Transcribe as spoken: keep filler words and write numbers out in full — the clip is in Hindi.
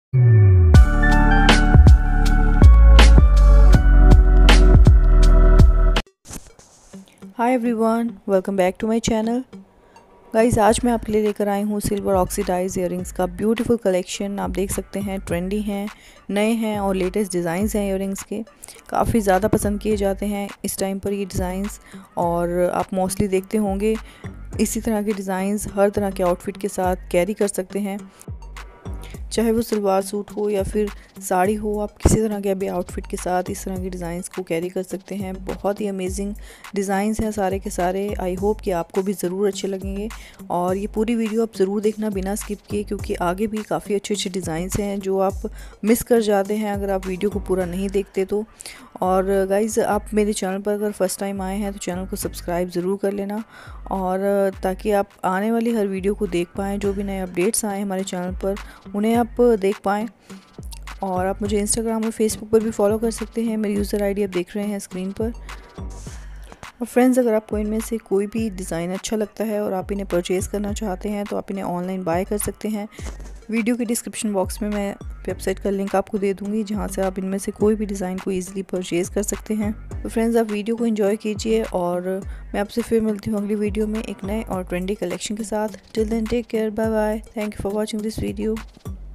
Hi everyone, welcome back to my channel. Guys, आज मैं आपके लिए लेकर आई हूँ सिल्वर ऑक्सीडाइज इयररिंग्स का ब्यूटीफुल कलेक्शन। आप देख सकते हैं ट्रेंडी हैं, नए हैं और लेटेस्ट डिज़ाइंस हैं इयररिंग्स के। काफ़ी ज़्यादा पसंद किए जाते हैं इस टाइम पर ये डिज़ाइंस, और आप मोस्टली देखते होंगे इसी तरह के डिज़ाइंस हर तरह के आउटफिट के साथ कैरी कर सकते हैं, चाहे वो सलवार सूट हो या फिर साड़ी हो। आप किसी तरह के अभी आउटफिट के साथ इस तरह के डिज़ाइंस को कैरी कर सकते हैं। बहुत ही अमेजिंग डिज़ाइंस हैं सारे के सारे। आई होप कि आपको भी ज़रूर अच्छे लगेंगे, और ये पूरी वीडियो आप ज़रूर देखना बिना स्किप किए, क्योंकि आगे भी काफ़ी अच्छे अच्छे डिज़ाइंस हैं जो आप मिस कर जाते हैं अगर आप वीडियो को पूरा नहीं देखते तो। और गाइज़, आप मेरे चैनल पर अगर फर्स्ट टाइम आए हैं तो चैनल को सब्सक्राइब ज़रूर कर लेना, और ताकि आप आने वाली हर वीडियो को देख पाएँ। जो भी नए अपडेट्स आए हमारे चैनल पर उन्हें आप देख पाएँ। और आप मुझे इंस्टाग्राम और फेसबुक पर भी फॉलो कर सकते हैं। मेरी यूज़र आईडी आप देख रहे हैं स्क्रीन पर। और फ्रेंड्स, अगर आपको इनमें से कोई भी डिज़ाइन अच्छा लगता है और आप इन्हें परचेज़ करना चाहते हैं तो आप इन्हें ऑनलाइन बाय कर सकते हैं। वीडियो के डिस्क्रिप्शन बॉक्स में मैं वेबसाइट का लिंक आपको दे दूंगी, जहां से आप इनमें से कोई भी डिज़ाइन को ईजिली परचेज़ कर सकते हैं। तो फ्रेंड्स, आप वीडियो को एंजॉय कीजिए, और मैं आपसे फिर मिलती हूँ अगली वीडियो में एक नए और ट्रेंडी कलेक्शन के साथ। Till then take care, bye bye, thank you for watching this video.